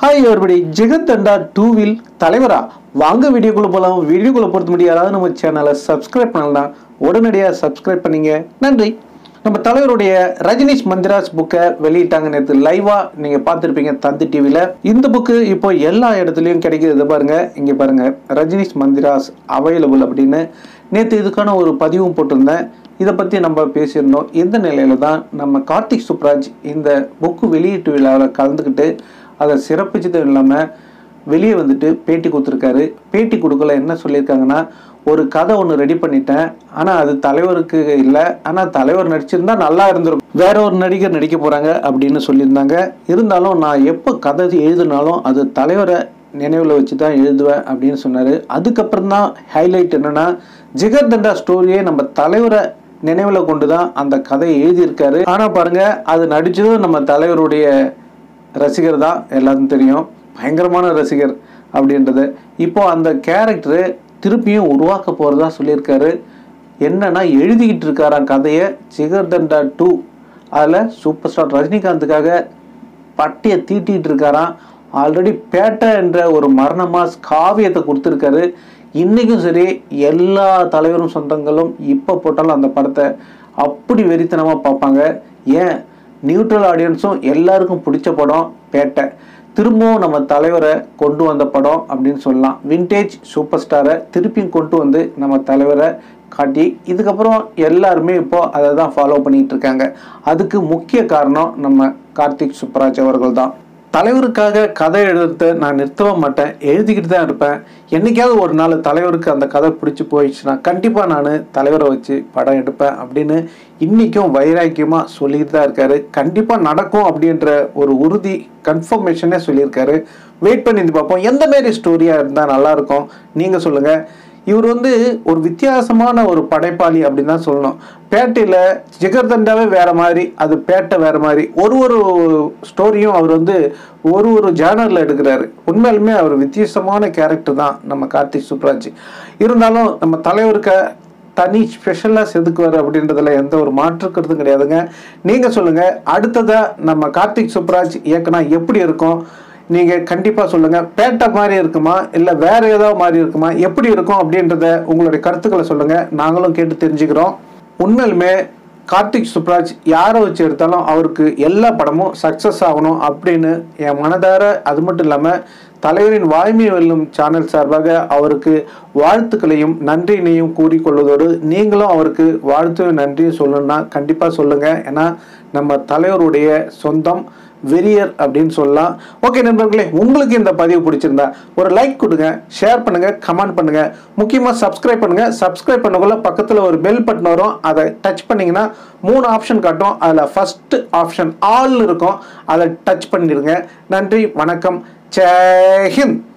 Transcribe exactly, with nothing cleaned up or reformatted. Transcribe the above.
Hi everybody, Cadd Tamilan தலைவரா வாங்க வீடியோக்குள்ள போலாம். வீடியோக்குள்ள பொறுத்த முடிய யாராவது நம்ம சேனலை சப்ஸ்கிரைப் பண்ணலாம். உடனடியா சப்ஸ்கிரைப் பண்ணீங்க. நன்றி. நம்ம தலைவருடைய ரஜினிஷ் மந்திராஸ் புக்கை வெளியிட்டாங்க நேத்து லைவா நீங்க பார்த்திருப்பீங்க தந்தி டிவில. இந்த புக்கு இப்போ எல்லா இடத்துலயும் கிடைக்குது பாருங்க. இங்க பாருங்க ரஜினிஷ் மந்திராஸ் அவைலபிள் அப்படின்னு நேத்து இதுக்கான ஒரு பதிவும் போட்டிருந்தேன். இதை பற்றி நம்ம பேசியிருந்தோம். இந்த நிலையில தான் நம்ம கார்த்திக் சுப்ராஜ் இந்த புக்கு வெளியீட்டு விழாவில் கலந்துக்கிட்டு அதை சிறப்பிச்சது இல்லாமல் வெளியே வந்துட்டு பேட்டி கொடுத்துருக்காரு. பேட்டி கொடுக்கல என்ன சொல்லியிருக்காங்கன்னா, ஒரு கதை ஒன்று ரெடி பண்ணிட்டேன், ஆனால் அது தலைவருக்கு இல்லை, ஆனால் தலைவர் நடிச்சிருந்தா நல்லா இருந்திருக்கும், வேற ஒரு நடிகர் நடிக்க போகிறாங்க அப்படின்னு சொல்லியிருந்தாங்க. இருந்தாலும் நான் எப்போ கதை எழுதினாலும் அது தலைவரை நினைவில் வச்சு தான் எழுதுவேன் அப்படின்னு சொன்னார். அதுக்கப்புறம் தான் ஹைலைட் என்னென்னா, ஜிகர் தண்டா ஸ்டோரியே நம்ம தலைவரை நினைவில் கொண்டு தான் அந்த கதையை எழுதியிருக்காரு. ஆனால் பாருங்கள், அது நடித்ததும் நம்ம தலைவருடைய ரசிகர் தான், எல்லாருக்கும் தெரியும், பயங்கரமான ரசிகர் அப்படின்றது. இப்போ அந்த கேரக்டரு திருப்பியும் உருவாக்க போகிறதா சொல்லியிருக்காரு. என்னன்னா எழுதிக்கிட்டு இருக்காராம் கதையை ஜிகர் தண்டா டூ. அதில் சூப்பர் ஸ்டார் ரஜினிகாந்துக்காக பட்டியை தீட்டிகிட்டு இருக்காராம். ஆல்ரெடி பேட்டை என்ற ஒரு மரணமாஸ் காவியத்தை கொடுத்துருக்காரு. இன்றைக்கும் சரி எல்லா தலைவரும் சொந்தங்களும் இப்போ போட்டாலும் அந்த படத்தை அப்படி வெறித்தனமாக பார்ப்பாங்க. ஏன் நியூட்ரல் ஆடியன்ஸும் எல்லாருக்கும் பிடிச்ச படம் பேட்டை. திரும்பவும் நம்ம தலைவரை கொண்டு வந்த படம் அப்படின்னு சொல்லலாம். விண்டேஜ் சூப்பர் ஸ்டாரை திருப்பியும் கொண்டு வந்து நம்ம தலைவரை காட்டி இதுக்கப்புறம் எல்லாருமே இப்போ அதை தான் ஃபாலோ பண்ணிகிட்டு இருக்காங்க. அதுக்கு முக்கிய காரணம் நம்ம கார்த்திக் சுப்ராஜ் அவர்கள் தான். தலைவருக்காக கதை எழுதுறத நான் நிறுத்தவே மாட்டேன், எழுதிக்கிட்டு தான் இருப்பேன். என்றைக்காவது ஒரு நாள் தலைவருக்கு அந்த கதை பிடிச்சி போயிடுச்சுன்னா கண்டிப்பாக நான் தலைவரை வச்சு படம் எடுப்பேன் அப்படின்னு இன்றைக்கும் வைராக்கியமாக சொல்லிட்டு தான் இருக்காரு. கண்டிப்பாக நடக்கும் அப்படின்ற ஒரு உறுதி கன்ஃபர்மேஷனே சொல்லியிருக்காரு. வெயிட் பண்ணி பார்ப்போம் எந்த மாரி ஸ்டோரியாக இருந்தால் நல்லாயிருக்கும். நீங்கள் சொல்லுங்கள். இவர் வந்து ஒரு வித்தியாசமான ஒரு படைப்பாளி அப்படின்னு தான் சொல்லணும். பேட்டையில் ஜிகர் தண்டாவே வேறு மாதிரி, அது பேட்டை வேறு மாதிரி, ஒரு ஒரு ஸ்டோரியும் அவர் வந்து ஒரு ஒரு ஜேனரில் எடுக்கிறாரு. உண்மையிலுமே அவர் வித்தியாசமான கேரக்டர் தான் நம்ம கார்த்திக் சுப்ராஜ். இருந்தாலும் நம்ம தலைவருக்கு தனி ஸ்பெஷலாக செதுக்குவார் அப்படின்றதுல எந்த ஒரு மாற்றுக்கிறதும் கிடையாதுங்க. நீங்கள் சொல்லுங்கள், அடுத்ததாக நம்ம கார்த்திக் சுப்ராஜ் இயக்குனா எப்படி இருக்கும்? நீங்கள் கண்டிப்பாக சொல்லுங்கள். பேட்டை மாதிரி இருக்குமா, இல்லை வேறு ஏதாவது மாதிரி இருக்குமா, எப்படி இருக்கும் அப்படின்றத உங்களுடைய கருத்துக்களை சொல்லுங்கள். நாங்களும் கேட்டு தெரிஞ்சுக்கிறோம். உண்மையிலுமே கார்த்திக் சுப்ராஜ் யாரை வச்சு எடுத்தாலும் அவருக்கு எல்லா படமும் சக்ஸஸ் ஆகணும் அப்படின்னு என் மனதார, அது மட்டும் இல்லாமல் தலைவரின் வாய்மை வெல்லும் சேனல் சார்பாக அவருக்கு வாழ்த்துக்களையும் நன்றியினையும் கூறிக்கொள்வதோடு நீங்களும் அவருக்கு வாழ்த்து நன்றியும் சொல்லணும்னா கண்டிப்பாக சொல்லுங்கள். ஏன்னா நம்ம தலைவருடைய சொந்தம் வெறியர் அப்படின்னு சொல்லலாம். ஓகே நண்பர்களே, உங்களுக்கு இந்த பதிவு பிடிச்சிருந்தா ஒரு லைக் கொடுங்க, ஷேர் பண்ணுங்க, கமெண்ட் பண்ணுங்க, முக்கியமாக சப்ஸ்கிரைப் பண்ணுங்க. சப்ஸ்கிரைப் பண்ணக்குள்ள பக்கத்தில் ஒரு பெல் பட்டன் வரும், அதை டச் பண்ணிங்கன்னா மூணு ஆப்ஷன் காட்டும். அதில் ஃபர்ஸ்ட் ஆப்ஷன் ஆல் இருக்கும், அதை டச் பண்ணிடுங்க. நன்றி, வணக்கம், ஜெய் ஹிந்த்.